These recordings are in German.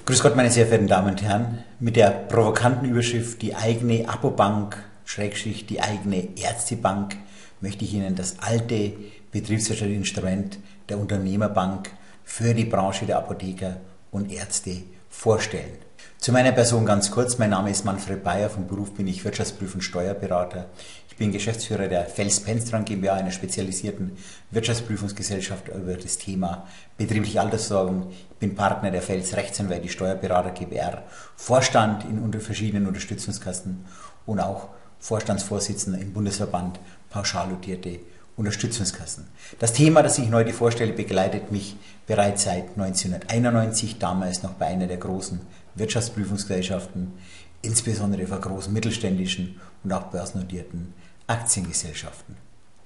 Grüß Gott, meine sehr verehrten Damen und Herren. Mit der provokanten Überschrift die eigene Apobank, Schrägstrich die eigene Ärztebank, möchte ich Ihnen das alte betriebswirtschaftliche Instrument der Unternehmerbank für die Branche der Apotheker und Ärzte vorstellen. Zu meiner Person ganz kurz. Mein Name ist Manfred Bayer, vom Beruf bin ich Wirtschaftsprüf- und Steuerberater. Ich bin Geschäftsführer der Fels-Penstran GmbH, einer spezialisierten Wirtschaftsprüfungsgesellschaft über das Thema betriebliche Altersversorgung. Ich bin Partner der Fels Rechtsanwälte Steuerberater GbR, Vorstand in verschiedenen Unterstützungskassen und auch Vorstandsvorsitzender im Bundesverband pauschaldotierte Unterstützungskassen. Das Thema, das ich Ihnen heute vorstelle, begleitet mich bereits seit 1991, damals noch bei einer der großen Wirtschaftsprüfungsgesellschaften, insbesondere für großen mittelständischen und auch börsennotierten Aktiengesellschaften.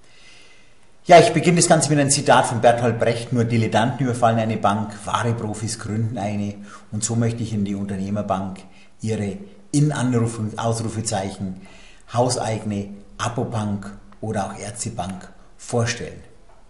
Ja, ich beginne das Ganze mit einem Zitat von Bertolt Brecht: Nur Dilettanten überfallen eine Bank, wahre Profis gründen eine. Und so möchte ich in die Unternehmerbank ihre Ausrufezeichen hauseigene Apobank oder auch Ärztebank vorstellen.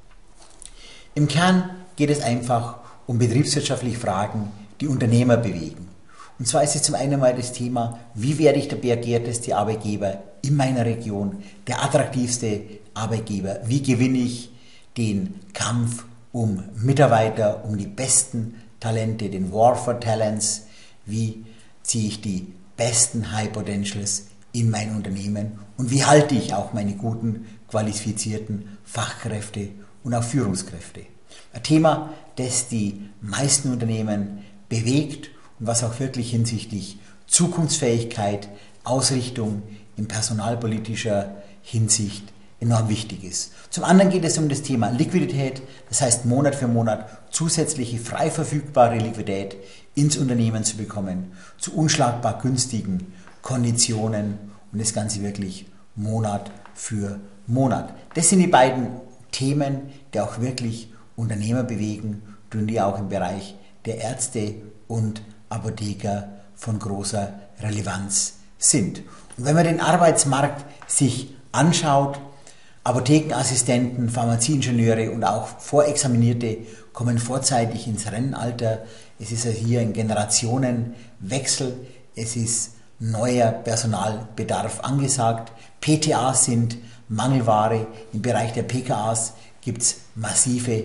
Im Kern geht es einfach um betriebswirtschaftliche Fragen, die Unternehmer bewegen. Und zwar ist es zum einen mal das Thema, wie werde ich der begehrteste Arbeitgeber in meiner Region, der attraktivste Arbeitgeber, wie gewinne ich den Kampf um Mitarbeiter, um die besten Talente, den War for Talents, wie ziehe ich die besten High Potentials in mein Unternehmen und wie halte ich auch meine guten, qualifizierten Fachkräfte und auch Führungskräfte. Ein Thema, das die meisten Unternehmen bewegt und was auch wirklich hinsichtlich Zukunftsfähigkeit, Ausrichtung in personalpolitischer Hinsicht enorm wichtig ist. Zum anderen geht es um das Thema Liquidität, das heißt Monat für Monat zusätzliche frei verfügbare Liquidität ins Unternehmen zu bekommen, zu unschlagbar günstigen Konditionen und das Ganze wirklich Monat für Monat. Das sind die beiden Themen, die auch wirklich Unternehmer bewegen und die auch im Bereich der Ärzte und Apotheker von großer Relevanz sind. Und wenn man den Arbeitsmarkt sich anschaut, Apothekenassistenten, Pharmazieingenieure und auch Vorexaminierte kommen vorzeitig ins Rennenalter. Es ist ja hier ein Generationenwechsel, es ist neuer Personalbedarf angesagt. PTAs sind Mangelware, im Bereich der PKAs gibt es massive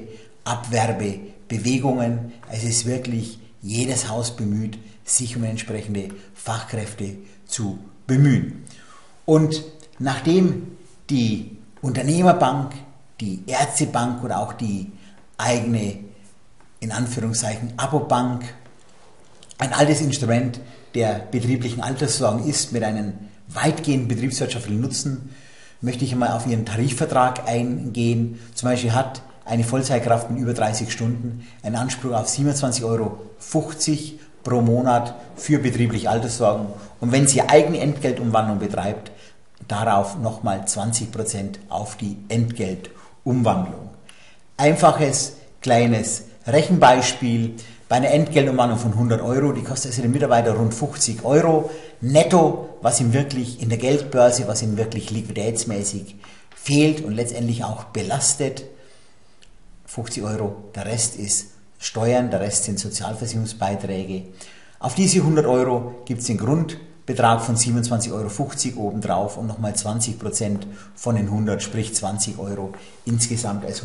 Abwerbebewegungen. Es ist wirklich jedes Haus bemüht, sich um entsprechende Fachkräfte zu bemühen. Und nachdem die Unternehmerbank, die Ärztebank oder auch die eigene, in Anführungszeichen, Apobank ein altes Instrument der betrieblichen Altersversorgung ist, mit einem weitgehenden betriebswirtschaftlichen Nutzen, möchte ich einmal auf Ihren Tarifvertrag eingehen. Zum Beispiel hat eine Vollzeitkraft mit über 30 Stunden einen Anspruch auf 27,50 Euro pro Monat für betriebliche Altersversorgung. Und wenn sie eigene Entgeltumwandlung betreibt, darauf nochmal 20% auf die Entgeltumwandlung. Einfaches, kleines Rechenbeispiel. Bei einer Entgeltumwandlung von 100 Euro, die kostet also den Mitarbeiter rund 50 Euro netto, was ihm wirklich in der Geldbörse, was ihm wirklich liquiditätsmäßig fehlt und letztendlich auch belastet. 50 Euro, der Rest ist Steuern, der Rest sind Sozialversicherungsbeiträge. Auf diese 100 Euro gibt es den Grundbetrag von 27,50 Euro obendrauf und nochmal 20% von den 100, sprich 20 Euro insgesamt, also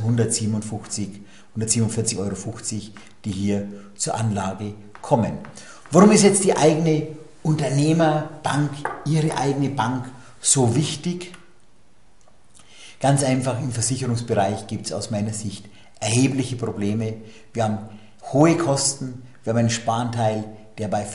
147,50 Euro, die hier zur Anlage kommen. Warum ist jetzt die eigene Unternehmerbank, Ihre eigene Bank so wichtig? Ganz einfach, im Versicherungsbereich gibt es aus meiner Sicht erhebliche Probleme. Wir haben hohe Kosten, wir haben einen Sparanteil, der bei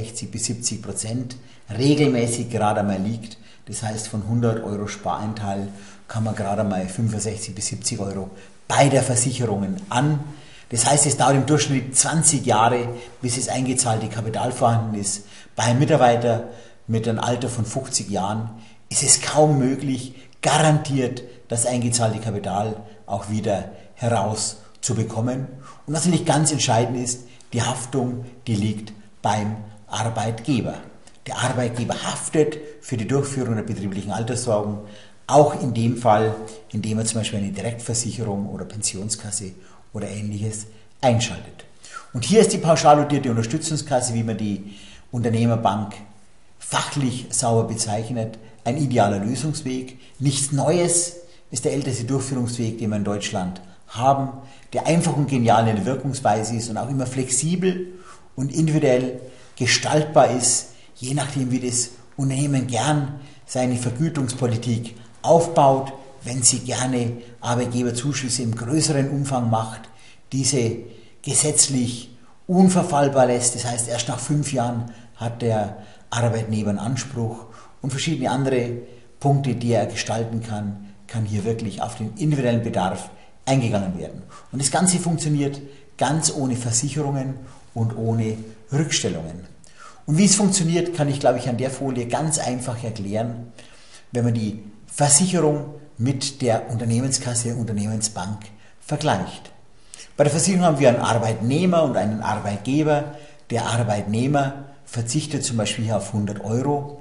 65-70% regelmäßig gerade einmal liegt. Das heißt, von 100 Euro Spareinteil kann man gerade mal 65 bis 70 Euro bei der Versicherung an. Das heißt, es dauert im Durchschnitt 20 Jahre, bis das eingezahlte Kapital vorhanden ist. Bei einem Mitarbeiter mit einem Alter von 50 Jahren ist es kaum möglich, garantiert das eingezahlte Kapital auch wieder herauszubekommen. Und was natürlich ganz entscheidend ist, die Haftung, die liegt beim Arbeitgeber. Der Arbeitgeber haftet für die Durchführung der betrieblichen Altersversorgung, auch in dem Fall, in dem er zum Beispiel eine Direktversicherung oder Pensionskasse oder Ähnliches einschaltet. Und hier ist die pauschal dotierte Unterstützungskasse, wie man die Unternehmerbank fachlich sauber bezeichnet, ein idealer Lösungsweg. Nichts Neues, ist der älteste Durchführungsweg, den wir in Deutschland haben, der einfach und genial in der Wirkungsweise ist und auch immer flexibel und individuell gestaltbar ist, je nachdem wie das Unternehmen gern seine Vergütungspolitik aufbaut, wenn sie gerne Arbeitgeberzuschüsse im größeren Umfang macht, diese gesetzlich unverfallbar lässt, das heißt erst nach 5 Jahren hat der Arbeitnehmer einen Anspruch und verschiedene andere Punkte, die er gestalten kann hier wirklich auf den individuellen Bedarf eingegangen werden. Und das Ganze funktioniert ganz ohne Versicherungen und ohne Rückstellungen. Und wie es funktioniert, kann ich, glaube ich, an der Folie ganz einfach erklären, wenn man die Versicherung mit der Unternehmenskasse, der Unternehmensbank vergleicht. Bei der Versicherung haben wir einen Arbeitnehmer und einen Arbeitgeber. Der Arbeitnehmer verzichtet zum Beispiel hier auf 100 Euro.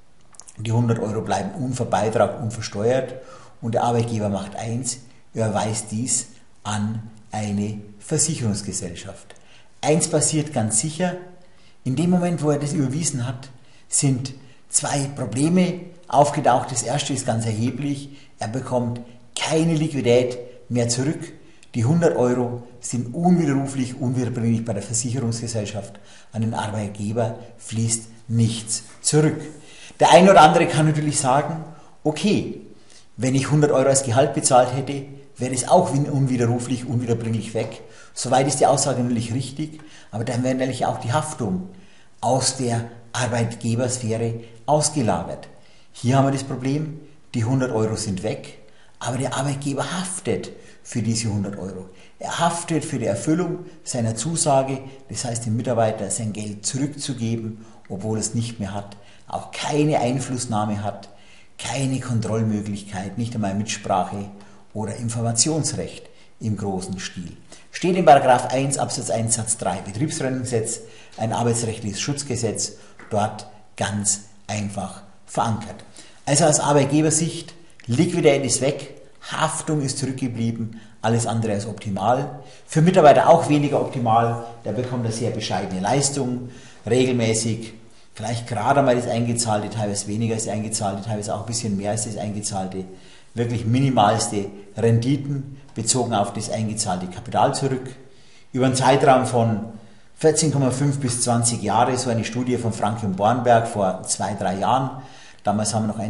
Die 100 Euro bleiben unverbeitragt, unversteuert und der Arbeitgeber macht eins, er überweist dies an eine Versicherungsgesellschaft. Eins passiert ganz sicher, in dem Moment, wo er das überwiesen hat, sind 2 Probleme aufgetaucht. Das erste ist ganz erheblich, er bekommt keine Liquidität mehr zurück. Die 100 Euro sind unwiderruflich, unwiederbringlich bei der Versicherungsgesellschaft. An den Arbeitgeber fließt nichts zurück. Der eine oder andere kann natürlich sagen, okay, wenn ich 100 Euro als Gehalt bezahlt hätte, wäre es auch unwiderruflich, unwiederbringlich weg. Soweit ist die Aussage natürlich richtig, aber dann wäre natürlich auch die Haftung aus der Arbeitgebersphäre ausgelagert. Hier haben wir das Problem, die 100 Euro sind weg, aber der Arbeitgeber haftet für diese 100 Euro. Er haftet für die Erfüllung seiner Zusage, das heißt dem Mitarbeiter sein Geld zurückzugeben, obwohl er es nicht mehr hat, auch keine Einflussnahme hat, keine Kontrollmöglichkeit, nicht einmal Mitsprache oder Informationsrecht im großen Stil. Steht in § 1 Absatz 1 Satz 3 Betriebsrentengesetz, ein arbeitsrechtliches Schutzgesetz, dort ganz einfach verankert. Also aus Arbeitgebersicht, Liquidität ist weg, Haftung ist zurückgeblieben, alles andere als optimal. Für Mitarbeiter auch weniger optimal, der bekommt eine sehr bescheidene Leistung, regelmäßig, vielleicht gerade mal das Eingezahlte, teilweise weniger als das Eingezahlte, teilweise auch ein bisschen mehr als das Eingezahlte, wirklich minimalste Renditen bezogen auf das eingezahlte Kapital zurück. Über einen Zeitraum von 14,5 bis 20 Jahre, so eine Studie von Franke und Bornberg vor 2-3 Jahren, damals haben wir noch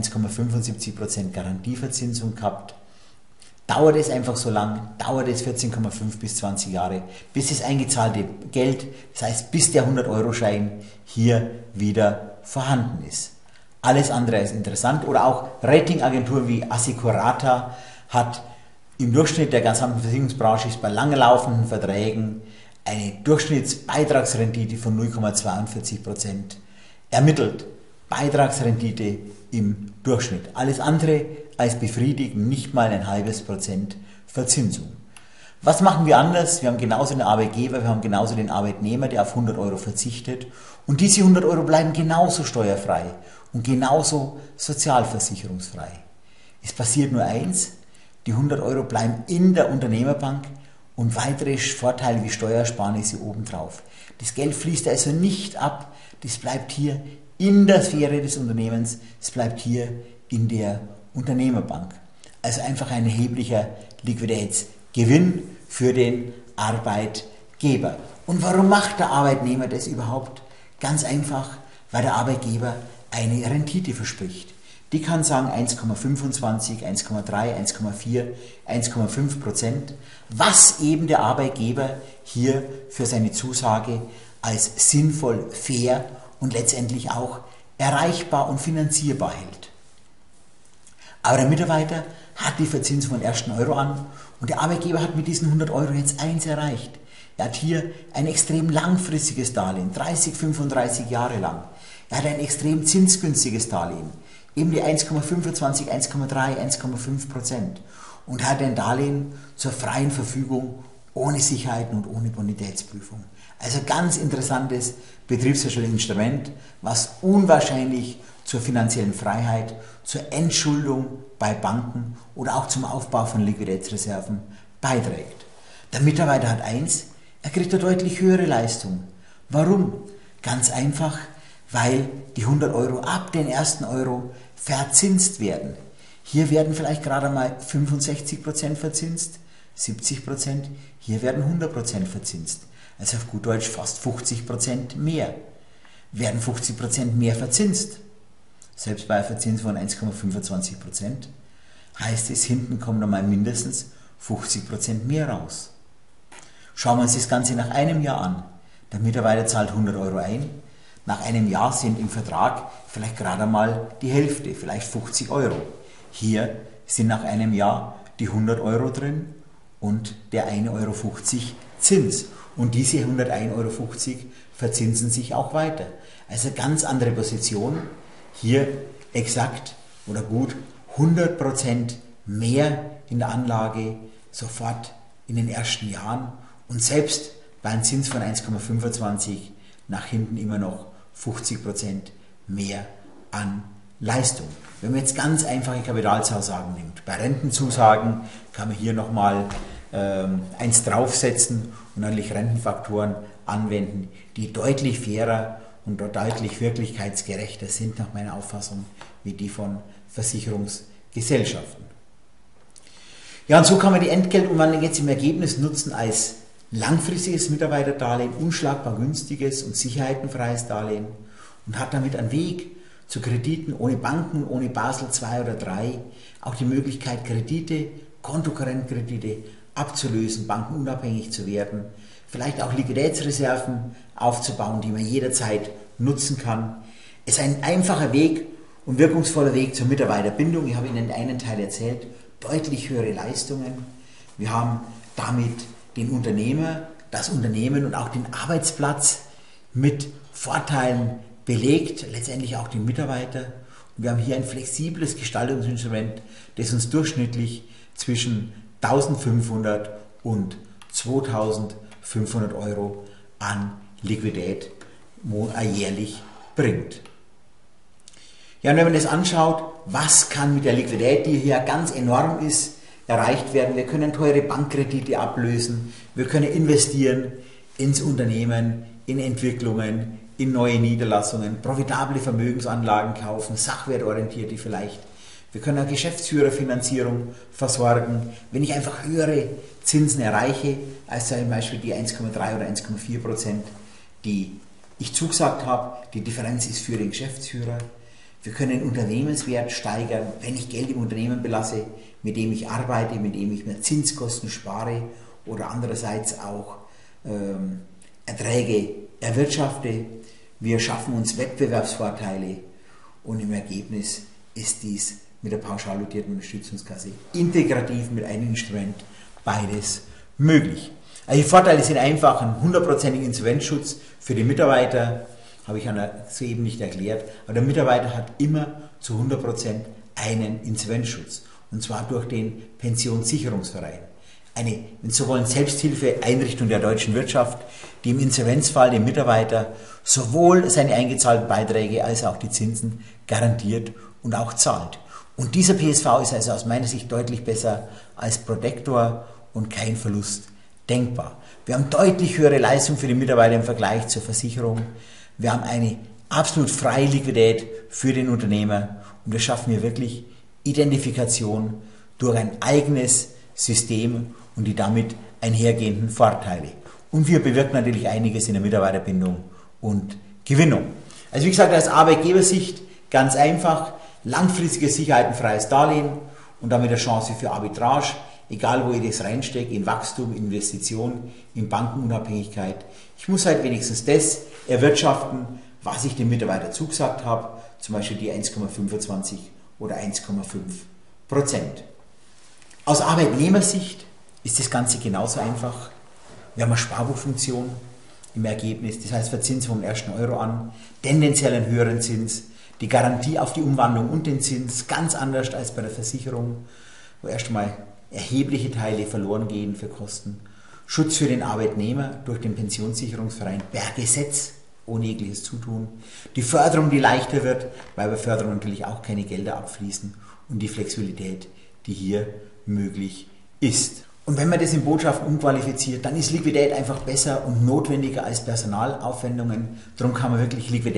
1,75% Garantieverzinsung gehabt. Dauert es einfach so lang, dauert es 14,5 bis 20 Jahre, bis das eingezahlte Geld, das heißt bis der 100-Euro-Schein hier wieder vorhanden ist. Alles andere ist interessant. Oder auch Ratingagenturen wie Assicurata hat im Durchschnitt der gesamten Versicherungsbranche ist bei langlaufenden Verträgen eine Durchschnittsbeitragsrendite von 0,42% ermittelt. Beitragsrendite im Durchschnitt. Alles andere als befriedigend, nicht mal ein halbes Prozent Verzinsung. Was machen wir anders? Wir haben genauso den Arbeitgeber, wir haben genauso den Arbeitnehmer, der auf 100 Euro verzichtet. Und diese 100 Euro bleiben genauso steuerfrei und genauso sozialversicherungsfrei. Es passiert nur eins, die 100 Euro bleiben in der Unternehmerbank und weitere Vorteile wie Steuersparnisse obendrauf. Das Geld fließt also nicht ab, das bleibt hier in der Sphäre des Unternehmens, es bleibt hier in der Unternehmerbank. Also einfach ein erheblicher Liquiditätsgewinn für den Arbeitgeber. Und warum macht der Arbeitnehmer das überhaupt? Ganz einfach, weil der Arbeitgeber eine Rendite verspricht. Die kann sagen 1,25, 1,3, 1,4, 1,5%, was eben der Arbeitgeber hier für seine Zusage als sinnvoll, fair und letztendlich auch erreichbar und finanzierbar hält. Aber der Mitarbeiter hat die Verzinsung von 1. Euro an und der Arbeitgeber hat mit diesen 100 Euro jetzt eins erreicht. Er hat hier ein extrem langfristiges Darlehen, 30, 35 Jahre lang. Er hat ein extrem zinsgünstiges Darlehen, eben die 1,25, 1,3, 1,5% und hat ein Darlehen zur freien Verfügung ohne Sicherheiten und ohne Bonitätsprüfung. Also ganz interessantes betriebswirtschaftliches Instrument, was unwahrscheinlich zur finanziellen Freiheit, zur Entschuldung bei Banken oder auch zum Aufbau von Liquiditätsreserven beiträgt. Der Mitarbeiter hat eins, Er kriegt eine deutlich höhere Leistung. Warum? Ganz einfach, weil die 100 Euro ab den ersten Euro verzinst werden. Hier werden vielleicht gerade mal 65% verzinst, 70%, hier werden 100% verzinst. Also auf gut Deutsch fast 50% mehr. Werden 50% mehr verzinst. Selbst bei einer Verzinsung von 1,25% heißt es, hinten kommen nochmal mindestens 50% mehr raus. Schauen wir uns das Ganze nach einem Jahr an. Der Mitarbeiter zahlt 100 Euro ein. Nach einem Jahr sind im Vertrag vielleicht gerade mal die Hälfte, vielleicht 50 Euro. Hier sind nach einem Jahr die 100 Euro drin und der 1,50 Euro Zins. Und diese 101,50 Euro verzinsen sich auch weiter. Also ganz andere Position. Hier exakt oder gut 100% mehr in der Anlage sofort in den ersten Jahren und selbst bei einem Zins von 1,25 nach hinten immer noch 50% mehr an Leistung. Wenn man jetzt ganz einfache Kapitalzusagen nimmt, bei Rentenzusagen kann man hier nochmal eins draufsetzen und natürlich Rentenfaktoren anwenden, die deutlich fairer und deutlich wirklichkeitsgerechter sind nach meiner Auffassung wie die von Versicherungsgesellschaften. Ja, und so kann man die Entgeltumwandlung jetzt im Ergebnis nutzen als langfristiges Mitarbeiterdarlehen, unschlagbar günstiges und sicherheitenfreies Darlehen und hat damit einen Weg zu Krediten ohne Banken, ohne Basel II oder III, auch die Möglichkeit, Kredite, Kontokorrentkredite abzulösen, bankenunabhängig zu werden, vielleicht auch Liquiditätsreserven aufzubauen, die man jederzeit nutzen kann. Es ist ein einfacher Weg und wirkungsvoller Weg zur Mitarbeiterbindung. Ich habe Ihnen in einen Teil erzählt, deutlich höhere Leistungen. Wir haben damit den Unternehmer, das Unternehmen und auch den Arbeitsplatz mit Vorteilen belegt, letztendlich auch den Mitarbeiter. Und wir haben hier ein flexibles Gestaltungsinstrument, das uns durchschnittlich zwischen 1.500 und 2.500 Euro an Liquidität jährlich bringt. Ja, und wenn man das anschaut, was kann mit der Liquidität, die hier ganz enorm ist, erreicht werden? Wir können teure Bankkredite ablösen, wir können investieren ins Unternehmen, in Entwicklungen, in neue Niederlassungen, profitable Vermögensanlagen kaufen, sachwertorientierte vielleicht. Wir können eine Geschäftsführerfinanzierung versorgen. Wenn ich einfach höhere Zinsen erreiche, als zum Beispiel die 1,3 oder 1,4%, die ich zugesagt habe, die Differenz ist für den Geschäftsführer. Wir können den Unternehmenswert steigern, wenn ich Geld im Unternehmen belasse, mit dem ich arbeite, mit dem ich mir Zinskosten spare oder andererseits auch Erträge erwirtschafte. Wir schaffen uns Wettbewerbsvorteile und im Ergebnis ist dies mit der pauschal dotierten Unterstützungskasse integrativ mit einem Instrument beides möglich. Also die Vorteile sind einfach ein 100%iger Insolvenzschutz für die Mitarbeiter, habe ich soeben nicht erklärt, aber der Mitarbeiter hat immer zu 100% einen Insolvenzschutz und zwar durch den Pensionssicherungsverein. Eine, wenn Sie so wollen, Selbsthilfeeinrichtung der deutschen Wirtschaft, die im Insolvenzfall dem Mitarbeiter sowohl seine eingezahlten Beiträge als auch die Zinsen garantiert und auch zahlt. Und dieser PSV ist also aus meiner Sicht deutlich besser als Protektor und kein Verlust denkbar. Wir haben deutlich höhere Leistung für die Mitarbeiter im Vergleich zur Versicherung. Wir haben eine absolut freie Liquidität für den Unternehmer und wir schaffen hier wirklich Identifikation durch ein eigenes System und die damit einhergehenden Vorteile. Und wir bewirken natürlich einiges in der Mitarbeiterbindung und Gewinnung. Also wie gesagt, aus Arbeitgebersicht ganz einfach, langfristiges sicherheitenfreies Darlehen und damit eine Chance für Arbitrage, egal wo ich das reinstecke, in Wachstum, Investition, in Bankenunabhängigkeit. Ich muss halt wenigstens das erwirtschaften, was ich dem Mitarbeiter zugesagt habe, zum Beispiel die 1,25 oder 1,5%. Aus Arbeitnehmersicht ist das Ganze genauso einfach. Wir haben eine Sparbuchfunktion im Ergebnis, das heißt Verzinsung vom ersten Euro an, tendenziell einen höheren Zins, die Garantie auf die Umwandlung und den Zins, ganz anders als bei der Versicherung, wo erst einmal erhebliche Teile verloren gehen für Kosten. Schutz für den Arbeitnehmer durch den Pensionssicherungsverein per Gesetz, ohne jegliches Zutun. Die Förderung, die leichter wird, weil bei Förderung natürlich auch keine Gelder abfließen und die Flexibilität, die hier möglich ist. Und wenn man das in Botschaften umqualifiziert, dann ist Liquidität einfach besser und notwendiger als Personalaufwendungen. Darum kann man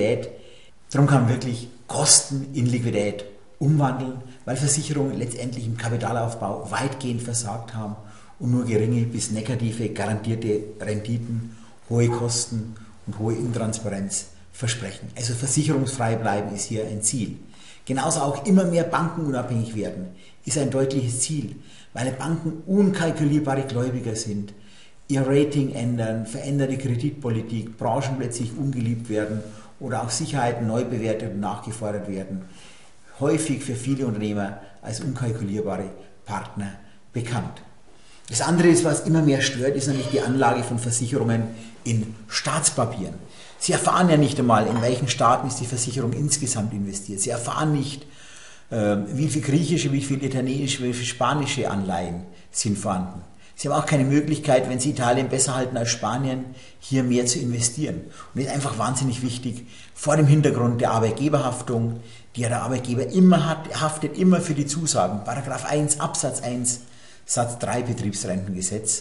wirklich Kosten in Liquidität umwandeln, weil Versicherungen letztendlich im Kapitalaufbau weitgehend versagt haben und nur geringe bis negative garantierte Renditen, hohe Kosten und hohe Intransparenz versprechen. Also versicherungsfrei bleiben ist hier ein Ziel. Genauso auch immer mehr Banken unabhängig werden ist ein deutliches Ziel, weil Banken unkalkulierbare Gläubiger sind, ihr Rating ändern, veränderte Kreditpolitik, Branchen plötzlich ungeliebt werden oder auch Sicherheiten neu bewertet und nachgefordert werden. Häufig für viele Unternehmer als unkalkulierbare Partner bekannt. Das andere ist, was immer mehr stört, ist nämlich die Anlage von Versicherungen in Staatspapieren. Sie erfahren ja nicht einmal, in welchen Staaten ist die Versicherung insgesamt investiert. Sie erfahren nicht, wie viel griechische, wie viel italienische, wie viel spanische Anleihen sind vorhanden. Sie haben auch keine Möglichkeit, wenn Sie Italien besser halten als Spanien, hier mehr zu investieren. Und das ist einfach wahnsinnig wichtig vor dem Hintergrund der Arbeitgeberhaftung, die ja der Arbeitgeber immer hat, haftet immer für die Zusagen. Paragraph 1 Absatz 1 Satz 3 Betriebsrentengesetz.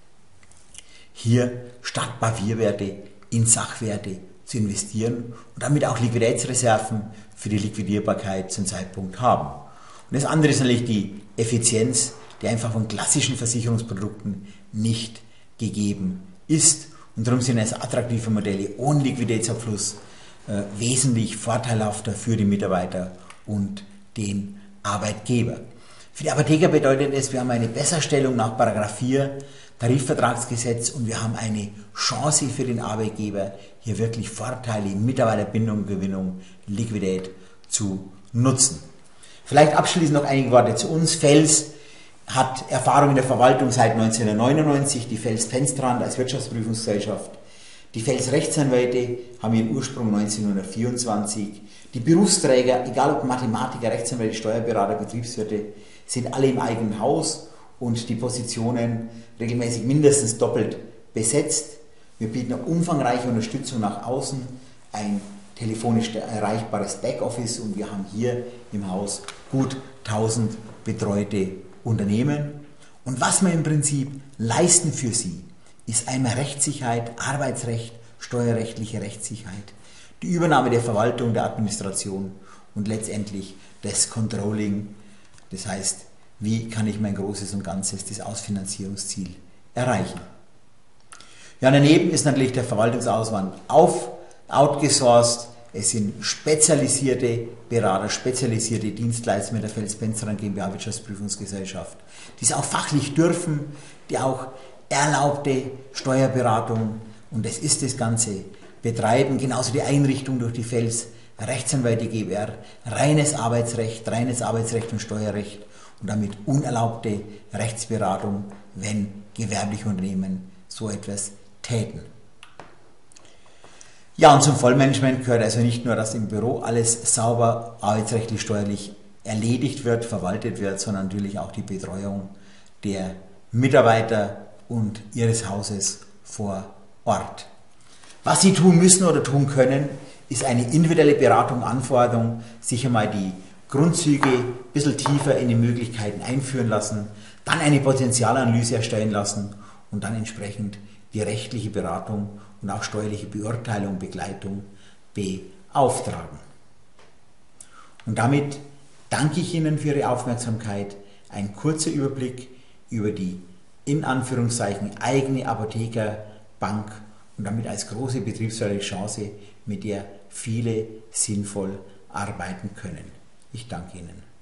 Hier statt Papierwerte in Sachwerte zu investieren und damit auch Liquiditätsreserven für die Liquidierbarkeit zum Zeitpunkt haben. Und das andere ist natürlich die Effizienz, die einfach von klassischen Versicherungsprodukten nicht gegeben ist. Und darum sind also attraktive Modelle ohne Liquiditätsabfluss wesentlich vorteilhafter für die Mitarbeiter und den Arbeitgeber. Für die Apotheker bedeutet es, wir haben eine Besserstellung nach § 4 Tarifvertragsgesetz und wir haben eine Chance für den Arbeitgeber, hier wirklich Vorteile, Mitarbeiterbindung, Gewinnung, Liquidität zu nutzen. Vielleicht abschließend noch einige Worte zu uns. Fels hat Erfahrung in der Verwaltung seit 1999, die Fels Penstrand als Wirtschaftsprüfungsgesellschaft. Die Fels Rechtsanwälte haben ihren Ursprung 1924. Die Berufsträger, egal ob Mathematiker, Rechtsanwälte, Steuerberater, Betriebswirte, sind alle im eigenen Haus und die Positionen regelmäßig mindestens doppelt besetzt. Wir bieten eine umfangreiche Unterstützung nach außen, ein telefonisch erreichbares Backoffice und wir haben hier im Haus gut 1000 betreute Unternehmen. Und was wir im Prinzip leisten für Sie, ist einmal Rechtssicherheit, Arbeitsrecht, steuerrechtliche Rechtssicherheit, die Übernahme der Verwaltung, der Administration und letztendlich das Controlling. Das heißt, wie kann ich mein Großes und Ganzes, das Ausfinanzierungsziel erreichen. Ja, daneben ist natürlich der Verwaltungsaufwand outgesourced. Es sind spezialisierte Berater, spezialisierte Dienstleister mit der Fels Penstrand GmbH Wirtschaftsprüfungsgesellschaft, die es auch fachlich dürfen, die auch erlaubte Steuerberatung, und das ist das Ganze, betreiben. Genauso die Einrichtung durch die Fels Rechtsanwälte GbR, reines Arbeitsrecht und Steuerrecht und damit unerlaubte Rechtsberatung, wenn gewerbliche Unternehmen so etwas täten. Ja, und zum Vollmanagement gehört also nicht nur, dass im Büro alles sauber, arbeitsrechtlich, steuerlich erledigt wird, verwaltet wird, sondern natürlich auch die Betreuung der Mitarbeiter und ihres Hauses vor Ort. Was Sie tun müssen oder tun können, ist eine individuelle Beratung, Anforderung, sich einmal die Grundzüge ein bisschen tiefer in die Möglichkeiten einführen lassen, dann eine Potenzialanalyse erstellen lassen und dann entsprechend die rechtliche Beratung und auch steuerliche Beurteilung, Begleitung beauftragen. Und damit danke ich Ihnen für Ihre Aufmerksamkeit. Ein kurzer Überblick über die in Anführungszeichen eigene Apothekerbank und damit als große betriebswirtschaftliche Chance, mit der viele sinnvoll arbeiten können. Ich danke Ihnen.